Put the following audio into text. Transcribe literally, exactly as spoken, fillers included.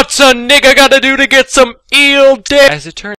What's a nigga gotta do to get some eel dick? As it turns